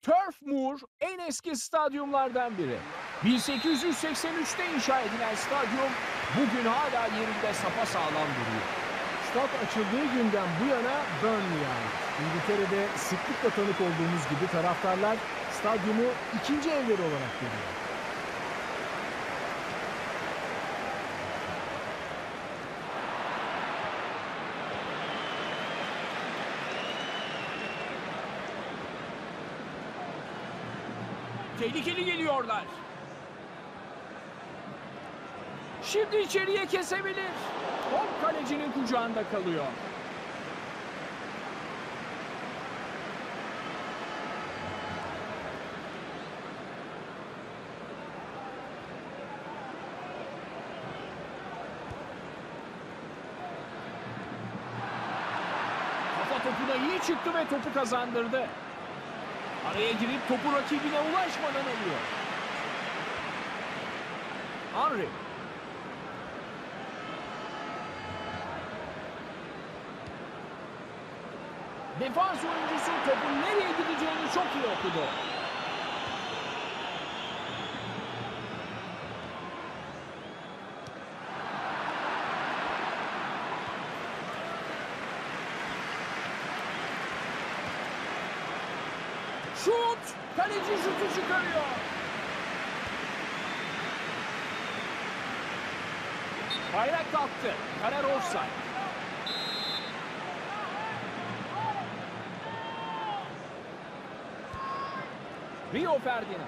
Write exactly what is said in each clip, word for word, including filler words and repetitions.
Turf Moor en eski stadyumlardan biri. bin sekiz yüz seksen üçte inşa edilen stadyum bugün hala yerinde sapasağlam duruyor. Stat açıldığı günden bu yana Burnley'e ait. İngiltere'de sıklıkla tanık olduğumuz gibi taraftarlar stadyumu ikinci evleri olarak görüyor. Tehlikeli geliyorlar. Şimdi içeriye kesebilir. Top kalecinin kucağında kalıyor. Kafa topuna iyi çıktı ve topu kazandırdı. Araya girip topu rakibine ulaşmadan alıyor. Henry. Defans oyuncusu topun nereye gideceğini çok iyi okudu. Şut! Kaleci şutu çıkarıyor. Bayrak kalktı. Karar offside. Rio Ferdinand.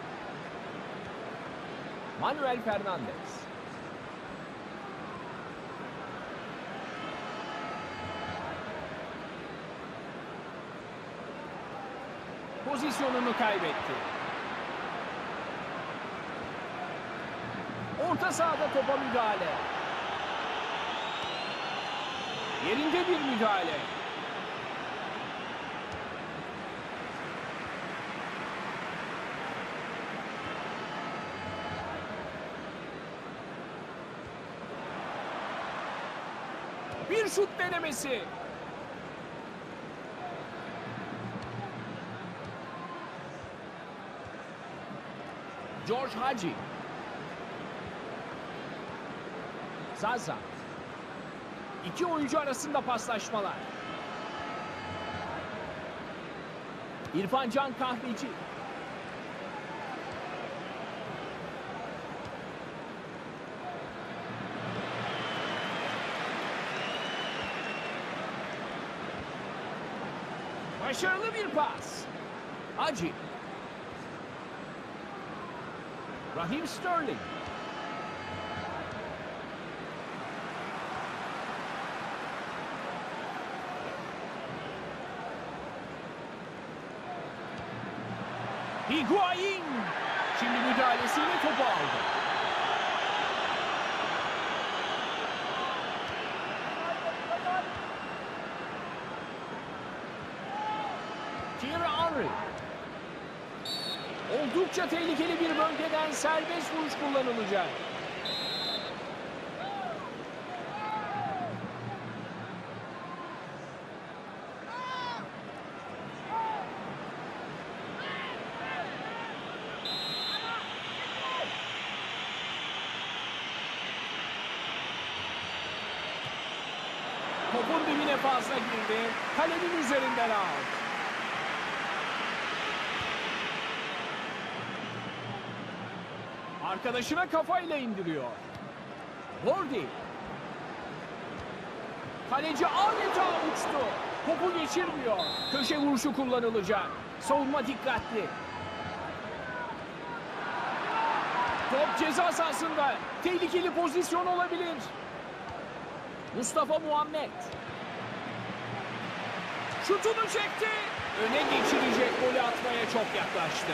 Manuel Fernandes. Pozisyonunu kaybetti. Orta sahada topa müdahale. Yerinde bir müdahale. Bir şut denemesi. George Hagi. Zaza. İki oyuncu arasında paslaşmalar. İrfan Can Kahveci. Başarılı bir pas. Hagi. Raheem Sterling. Higuain. Şimdi müdahalesiyle topu aldı. Thierry Henry. Oldukça tehlikeli bir bölgeden serbest vuruş kullanılacak. Topun dibine fazla girdi. Kalenin üzerinden out. Arkadaşına kafayla indiriyor. Wardy. Kaleci adeta uçtu. Topu geçirmiyor. Köşe vuruşu kullanılacak. Savunma dikkatli. Top ceza sahasında. Tehlikeli pozisyon olabilir. Mustafa Muhammed. Şutunu çekti. Öne geçirecek golü atmaya çok yaklaştı.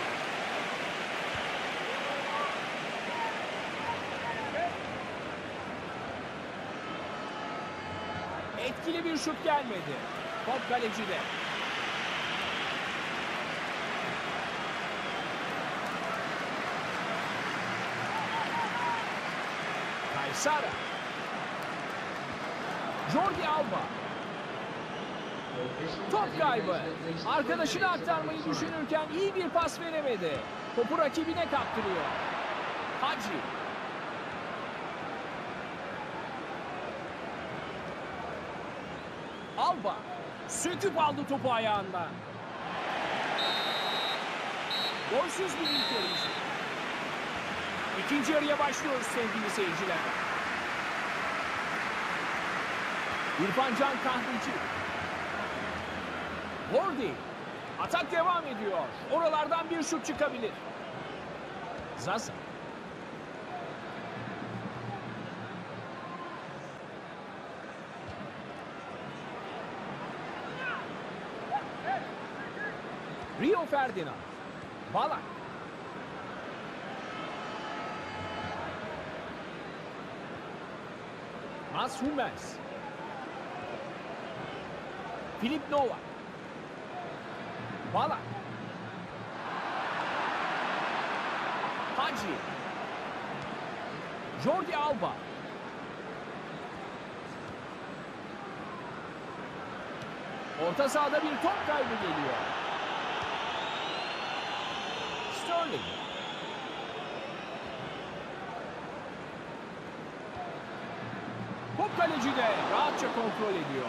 Etkili bir şut gelmedi. Top kalecide. Kaysara. Jordi Alba. Top kaybı. Arkadaşına aktarmayı düşünürken iyi bir pas veremedi. Topu rakibine kaptırıyor. Hacı. Alba. Söküp aldı topu ayağından. Golsüz bir ilk yarısı. İkinci yarıya başlıyoruz sevgili seyirciler. İrfan Can Kahveci. Gordy. Atak devam ediyor. Oralardan bir şut çıkabilir. Zaza. Rio Ferdinand. Balak. Mats Hummels. Filip Novak. Balak. Hacı. Jordi Alba. Orta sahada bir top kaybı geliyor. Sterling. Top kalecide rahatça kontrol ediyor.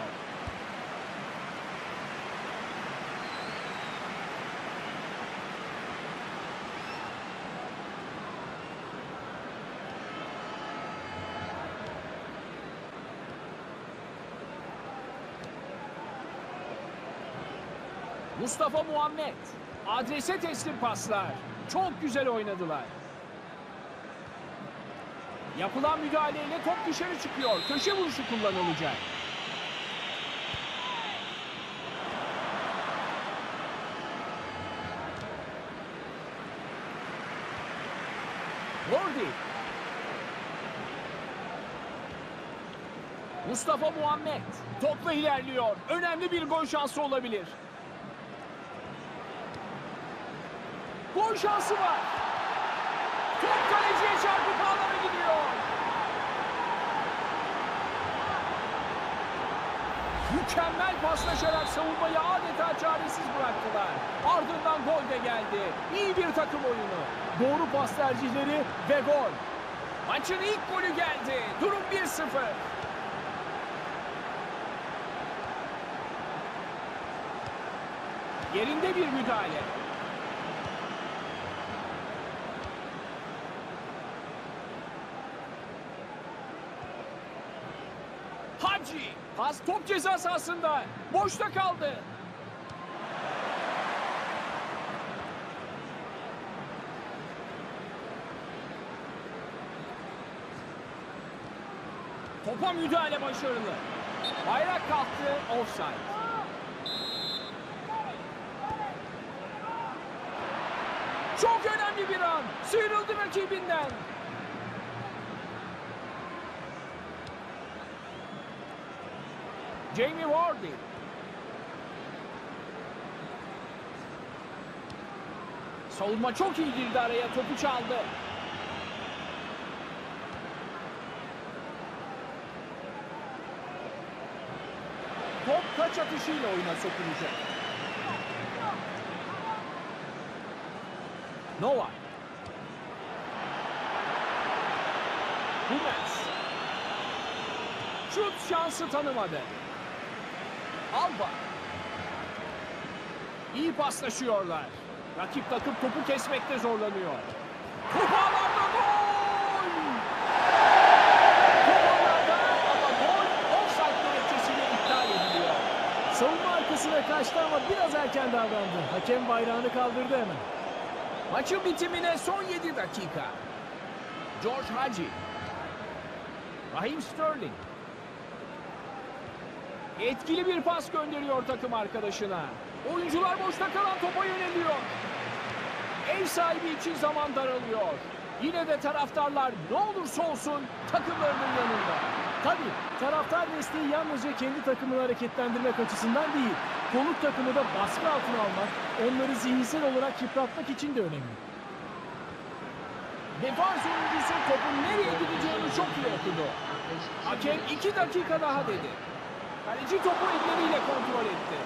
Mustafa Muhammed. Adrese teslim paslar. Çok güzel oynadılar. Yapılan müdahaleyle top dışarı çıkıyor. Köşe vuruşu kullanılacak. Gordy. Mustafa Muhammed. Topla ilerliyor. Önemli bir gol şansı olabilir. Gol şansı var. Top kaleciye çarpıp ağlara gidiyor. Mükemmel paslaşarak savunmayı adeta çaresiz bıraktılar. Ardından gol de geldi. İyi bir takım oyunu. Doğru pas tercihleri ve gol. Maçın ilk golü geldi. Durum bir sıfır. Yerinde bir müdahale. Hacı. Pas top ceza sahasında. Boşta kaldı. Topa müdahale başarılı. Bayrak kalktı. Offside. Çok önemli bir an. Sıyrıldı rakibinden. Jamie Vardy. Savunma çok iyi girdi araya. Topu çaldı. Top taç atışıyla oyuna sokulacak. Novak. Hummels. Şut şansı tanımadı. Alba. İyi paslaşıyorlar. Rakip takım topu kesmekte zorlanıyor. Top ağlarda gol! Top ağlarda ama gol offside gerekçesiyle iptal ediliyor. Savunma arkasına kaçtı ama biraz erken davrandı. Hakem bayrağını kaldırdı hemen. Maçın bitimine son yedi dakika. George Hagi. Raheem Sterling. Etkili bir pas gönderiyor takım arkadaşına. Oyuncular boşta kalan topa yöneliyor. Ev sahibi için zaman daralıyor. Yine de taraftarlar ne olursa olsun takımlarının yanında. Tabii taraftar desteği yalnızca kendi takımını hareketlendirmek açısından değil, konuk takımı da baskı altına almak, onları zihinsel olarak yıpratmak için de önemli. Defans oyuncusu topun nereye gideceğini çok iyi okudu. Hakem iki dakika daha dedi. Kaleci topu elleriyle kontrol etti.